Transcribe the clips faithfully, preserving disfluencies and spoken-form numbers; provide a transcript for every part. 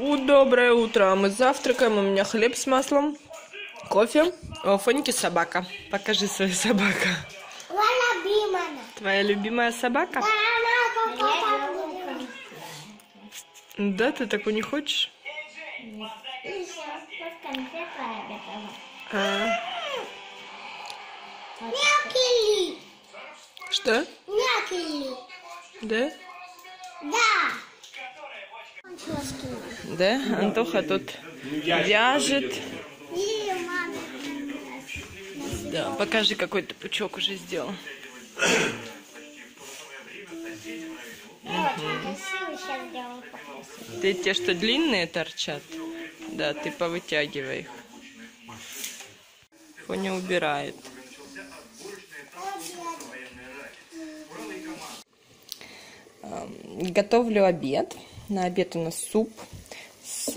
Доброе утро. Мы завтракаем. У меня хлеб с маслом, кофе. А у Фоньки собака. Покажи свою собаку. Твоя любимая собака? Да, ты такую не хочешь? А. Что? Да? Да. Да? Антоха тут вяжет. Да, покажи, какой ты пучок уже сделал. Угу. Ты те, что длинные торчат? Да, ты повытягивай их. Фоня убирает. Готовлю обед. На обед у нас суп с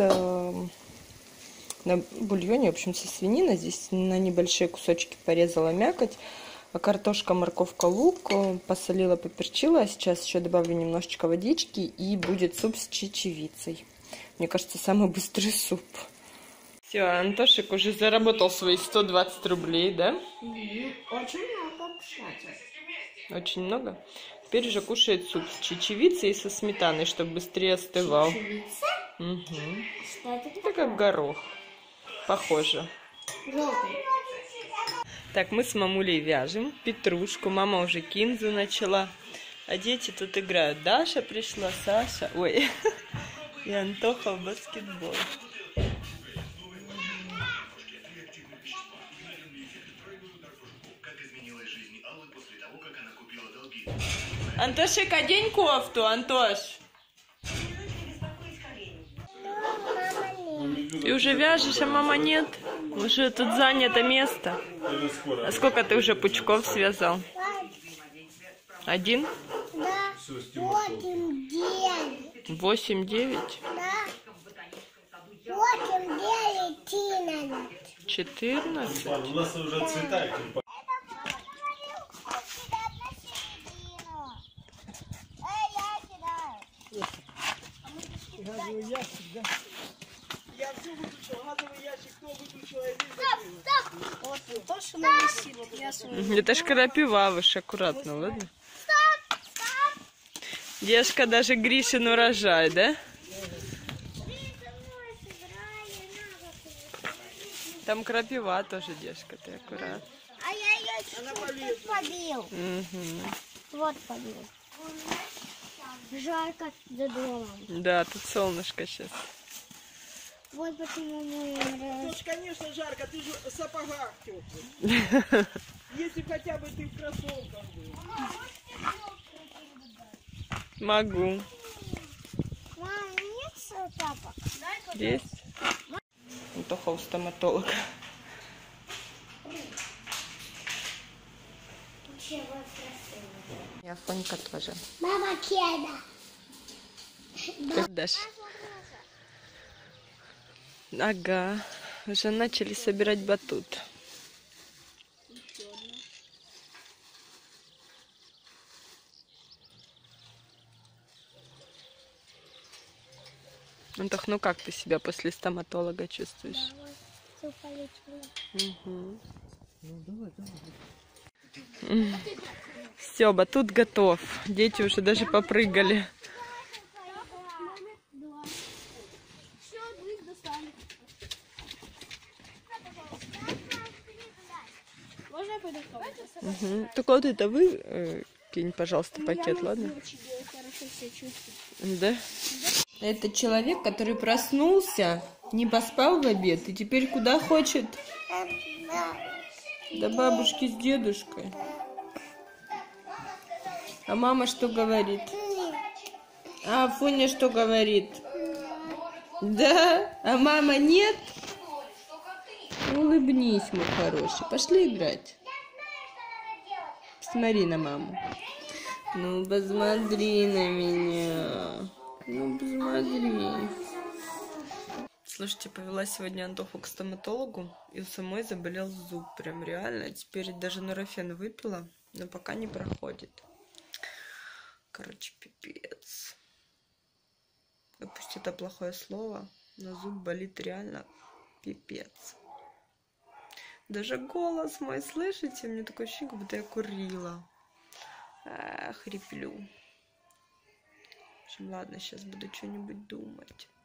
на бульоне, в общем, со свинины. Здесь на небольшие кусочки порезала мякоть. Картошка, морковка, лук. Посолила, поперчила. Сейчас еще добавлю немножечко водички. И будет суп с чечевицей. Мне кажется, самый быстрый суп. Все, Антошек уже заработал свои сто двадцать рублей, да? Очень много, кстати. Очень много? Теперь уже кушает суп с чечевицей и со сметаной, чтобы быстрее остывал. Чечевица? Угу. Что это Это как горох. Похоже. Желтый. Так, мы с мамулей вяжем петрушку. Мама уже кинзу начала. А дети тут играют. Даша пришла, Саша. Ой. И Антоха в баскетбол. Антошек, одень кофту, Антош. Ты уже вяжешь, а мама нет? Уже тут занято место. А сколько ты уже пучков связал? Один? Да. Восемь, девять. Восемь, девять? Да. Восемь, девять, четырнадцать. Четырнадцать? У нас уже цвета. Газовый ящик, да? Я все выключил, газовый ящик, кто выключил? Стоп, стоп! Вот то, что навесило. Я свой. Это ж крапивавыш, аккуратно, ладно? Стоп, стоп! Дешка даже Гришин урожай, да? Там крапива тоже, Дешка, ты аккуратно. А я ее чуть-чуть побил. Угу. Вот побил. Жарко за домом. Да, тут солнышко сейчас. Вот почему мы... Ну ж, конечно, жарко, ты же в сапогах теплых. Если хотя бы ты в кроссовках был. Могу. Мам, нет тапок? Есть? Антоха у стоматолога. Я Фонька тоже. Мама Кеда. Как дашь? Ага. Уже начали собирать батут. Антох, ну как ты себя после стоматолога чувствуешь? Угу. Все, батут готов. Дети уже даже попрыгали. Угу. Только вот это вы э, кинь, пожалуйста, пакет, ладно? Да? Это человек, который проснулся, не поспал в обед и теперь куда хочет? До бабушки с дедушкой. А мама что говорит? А Фоня что говорит? Да? А мама нет? Улыбнись, мой хороший. Пошли играть. Смотри на маму. Ну, посмотри на меня. Ну, посмотри. Слушайте, повела сегодня Антоху к стоматологу, и у самой заболел зуб. Прям реально. Теперь даже нурофен выпила, но пока не проходит. Короче, пипец. Пусть это плохое слово, но зуб болит реально пипец. Даже голос мой, слышите? У меня такое ощущение, как будто я курила. А, хриплю. В общем, ладно, сейчас буду что-нибудь думать.